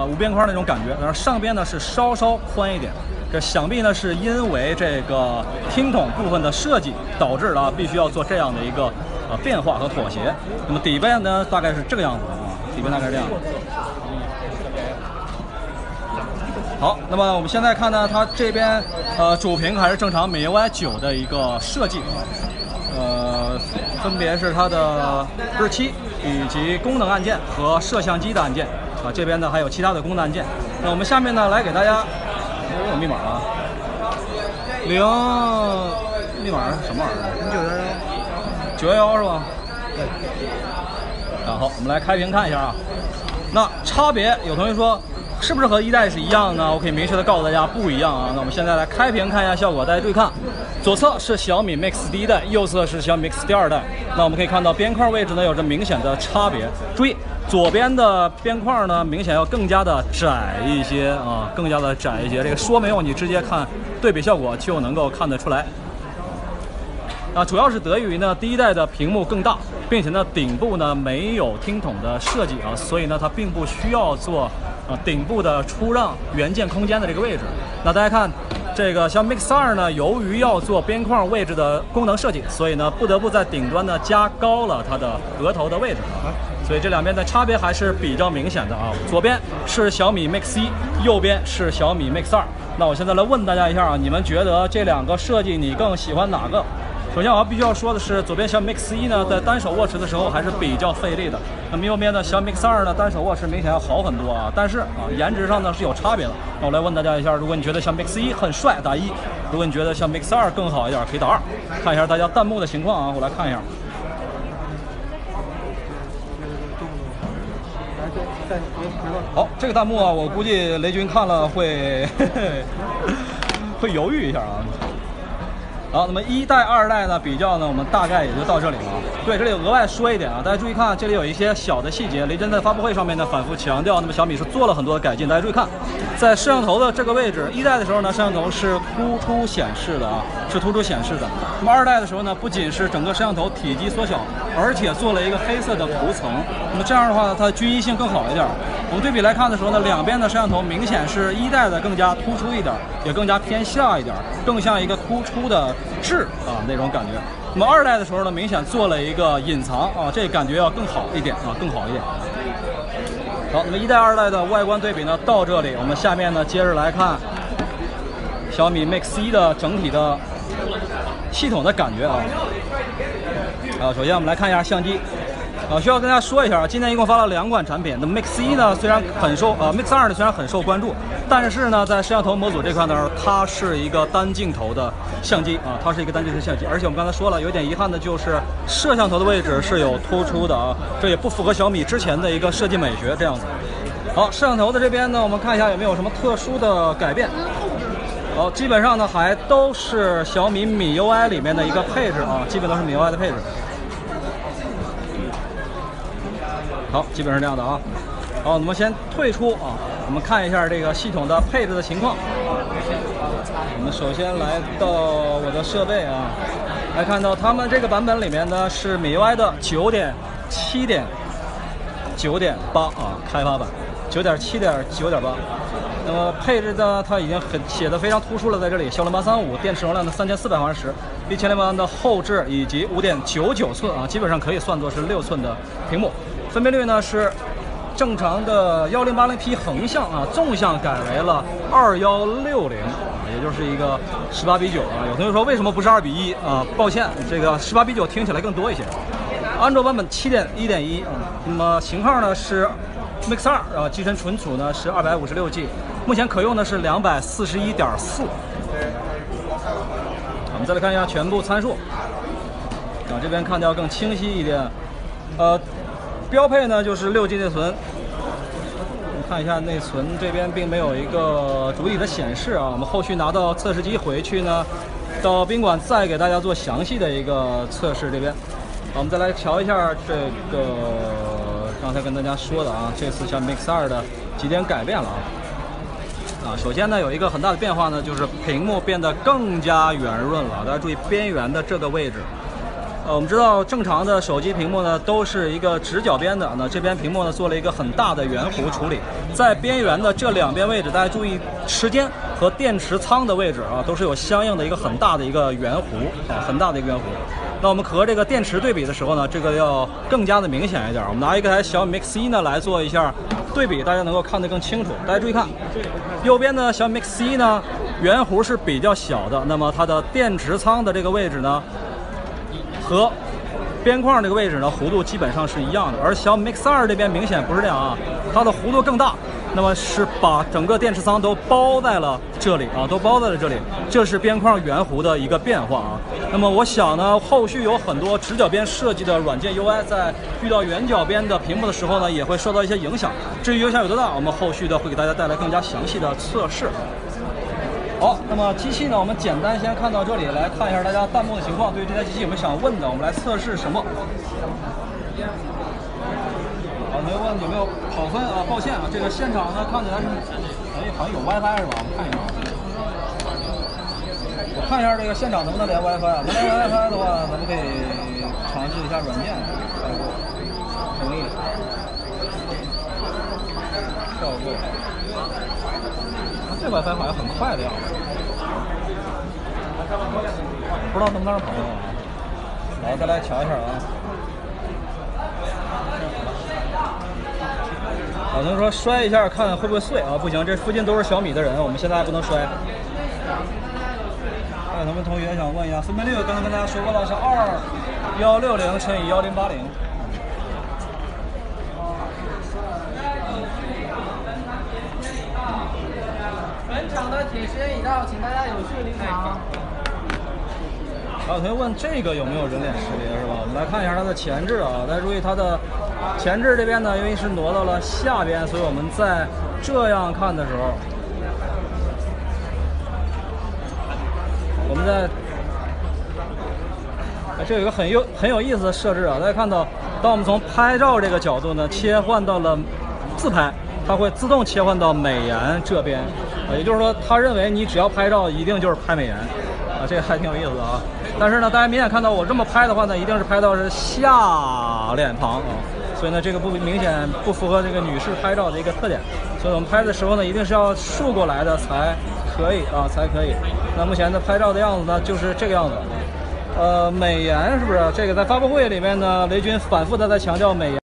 无边框那种感觉，然后上边呢是稍稍宽一点。这想必呢是因为这个听筒部分的设计导致了必须要做这样的一个变化和妥协。那么底边呢大概是这个样子啊，底边大概是这样。好，那么我们现在看呢，它这边主屏还是正常MIUI 9的一个设计，分别是它的日期以及功能按键和摄像机的按键啊，这边呢还有其他的功能按键。那我们下面呢来给大家。有密码啊密码是什么玩意儿？911是吧？对。然后我们来开屏看一下啊。那差别，有同学说是不是和一代是一样呢？我可以明确的告诉大家不一样啊。那我们现在来开屏看一下效果，大家注意看，左侧是小米 Mix 第一代，右侧是小米 Mix 第二代。那我们可以看到边框位置呢有着明显的差别。注意，左边的边框呢明显要更加的窄一些啊，更加的窄一些。这个说没有，你直接看对比效果就能够看得出来。啊，主要是得益于呢第一代的屏幕更大，并且呢顶部呢没有听筒的设计啊，所以呢它并不需要做顶部的出让元件空间的这个位置。那大家看这个小米 Mix 2呢，由于要做边框位置的功能设计，所以呢不得不在顶端呢加高了它的额头的位置啊。所以这两边的差别还是比较明显的啊。左边是小米 Mix 1，右边是小米 Mix 2。那我现在来问大家一下啊，你们觉得这两个设计你更喜欢哪个？首先我必须要说的是，左边小米 Mix 1呢，在单手握持的时候还是比较费力的。那么右边的小米 Mix 2呢，单手握持明显要好很多啊。但是啊，颜值上呢是有差别的。那我来问大家一下，如果你觉得小米 Mix 1很帅，打1；如果你觉得小米 Mix 2更好一点，可以打2。看一下大家弹幕的情况啊，我来看一下。好，这个弹幕啊，我估计雷军看了会会犹豫一下啊。好，那么一代、二代呢比较呢，我们大概也就到这里了。对，这里额外说一点啊，大家注意看，这里有一些小的细节。雷军在发布会上面呢反复强调，那么小米是做了很多的改进。大家注意看，在摄像头的这个位置，一代的时候呢，摄像头是突出显示的啊，是突出显示的。那么二代的时候呢，不仅是整个摄像头体积缩小，而且做了一个黑色的涂层。那么这样的话呢，它的均一性更好一点。我们对比来看的时候呢，两边的摄像头明显是一代的更加突出一点，也更加偏下一点，更像一个突出的痣啊那种感觉。那么二代的时候呢，明显做了一个隐藏啊，这感觉要更好一点啊，更好一点。好，那么一代、二代的外观对比呢到这里，我们下面呢接着来看小米 Mix 1的整体的系统的感觉啊。首先我们来看一下相机。需要跟大家说一下，今天一共发了2款产品。那么 Mix 1呢，虽然很受Mix 2呢虽然很受关注，但是呢，在摄像头模组这块呢，它是一个单镜头的相机啊，它是一个单镜头相机。而且我们刚才说了，有点遗憾的就是摄像头的位置是有突出的啊，这也不符合小米之前的一个设计美学这样子。好，摄像头的这边呢，我们看一下有没有什么特殊的改变。好，基本上呢还都是小米MIUI 里面的一个配置啊，基本都是MIUI 的配置。好，基本上这样的啊。好，我们先退出啊，我们看一下这个系统的配置的情况。我们首先来到我的设备啊，来看到他们这个版本里面呢是MIUI 的9.7.9.8啊，开发版9.7.9.8。那么配置呢，它已经写的非常突出了，在这里骁龙835，电池容量的3400毫安时，1600万的后置以及5.99寸啊，基本上可以算作是6寸的屏幕。分辨率呢是正常的1080P 横向啊，纵向改为了2160啊，也就是一个18:9啊。有同学说为什么不是2:1啊？抱歉，这个18:9听起来更多一些。安卓版本7.1.1啊，那么型号呢是 Mix 2啊，集成存储呢是256G， 目前可用的是241.4。我们再来看一下全部参数啊，这边看到更清晰一点，标配呢就是6G 内存。我们看一下内存这边并没有一个主体的显示啊，我们后续拿到测试机回去呢，到宾馆再给大家做详细的一个测试这边。好，我们再来瞧一下这个刚才跟大家说的啊，这次像 Mix 2的几点改变了啊。首先呢有一个很大的变化呢，就是屏幕变得更加圆润了。大家注意边缘的这个位置我们知道正常的手机屏幕呢都是一个直角边的，那这边屏幕呢做了一个很大的圆弧处理，在边缘的这两边位置，大家注意时间和电池仓的位置啊，都是有相应的一个很大的一个圆弧啊，很大的一个圆弧。那我们和这个电池对比的时候呢，这个要更加的明显一点。我们拿一台小米 Mix 1呢来做一下对比，大家能够看得更清楚。大家注意看，右边的小米 Mix 1呢，圆弧是比较小的，那么它的电池仓的这个位置呢，和边框这个位置呢，弧度基本上是一样的，而小米 Mix 2这边明显不是这样啊，它的弧度更大，那么是把整个电池仓都包在了这里啊，都包在了这里，这是边框圆弧的一个变化啊。那么我想呢，后续有很多直角边设计的软件 UI 在遇到圆角边的屏幕的时候呢，也会受到一些影响。至于影响有多大，我们后续的会给大家带来更加详细的测试。好，那么机器呢，我们简单先看到这里，来看一下大家弹幕的情况。对于这台机器有没有想问的？我们来测试什么？好，没有问有没有跑分啊？抱歉啊，这个现场呢看起来是，好像有 WiFi 是吧？我们看一下。我看一下这个现场能不能连 WiFi 啊？能连 WiFi 的话，咱们可以尝试一下软件。同意。跳过。这 WiFi 好像很快的样子，不知道能不能跑啊？来，再来瞧一下啊。有人说摔一下看会不会碎啊？不行，这附近都是小米的人，我们现在还不能摔。还有咱们同学想问一下，分辨率刚刚跟大家说过了，是2160乘以1080。 本场的铁时间已到，请大家有序离场。 有同学问这个有没有人脸识别是吧？我们来看一下它的前置啊，大家注意它的前置这边呢，因为是挪到了下边，所以我们在这样看的时候，我们在这有一个很有意思的设置啊，大家看到，当我们从拍照这个角度呢切换到了自拍，它会自动切换到美颜这边，也就是说，它认为你只要拍照一定就是拍美颜，啊，这个还挺有意思的啊。但是呢，大家明显看到我这么拍的话呢，一定是拍到是下脸庞啊，所以呢，这个明显不符合这个女士拍照的一个特点。所以我们拍的时候呢，一定是要竖过来的才可以啊，才可以。那目前的拍照的样子呢，就是这个样子。美颜是不是？这个在发布会里面呢，雷军反复的在强调美颜。